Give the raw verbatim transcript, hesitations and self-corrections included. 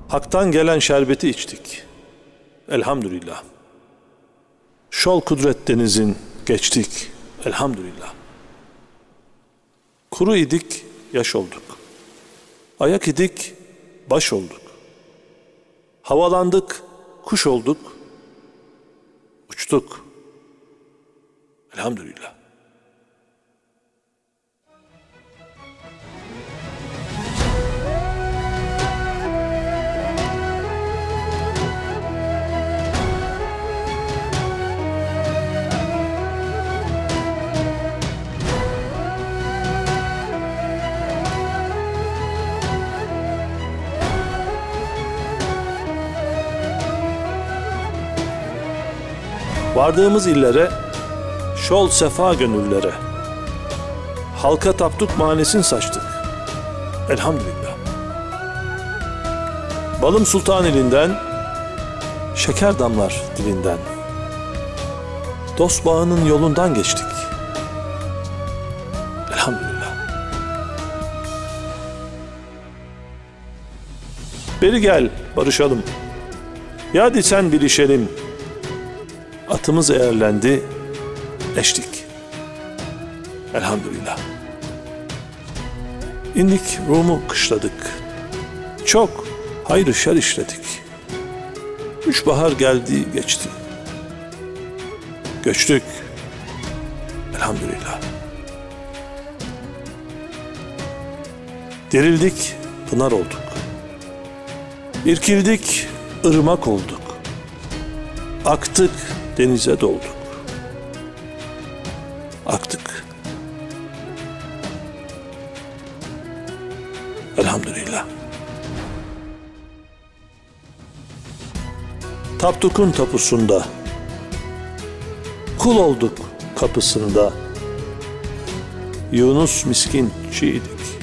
Hak'tan gelen şerbeti içtik. Elhamdülillah. Şol kudret denizin geçtik. Elhamdülillah. Kuru idik, yaş olduk. Ayak idik, baş olduk. Havalandık, kuş olduk. Uçtuk. Elhamdülillah. Vardığımız illere, şol sefa gönüllere, halka taptuk manesin saçtık. Elhamdülillah. Balım Sultan elinden, şeker damlar dilinden, dost bağının yolundan geçtik. Elhamdülillah. Beri gel, barışalım. Yadi sen bilişelim. Atımız eğerlendi, eştik. Elhamdülillah. İndik Rum'u kışladık. Çok hayır şer işledik. Üç bahar geldi geçti. Göçtük. Elhamdülillah. Dirildik, pınar olduk. İrkildik, ırmak olduk. Aktık, denize dolduk. Aktık. Elhamdülillah. Tapduk'un tapusunda, kul olduk kapısında. Yunus miskin çiğdik.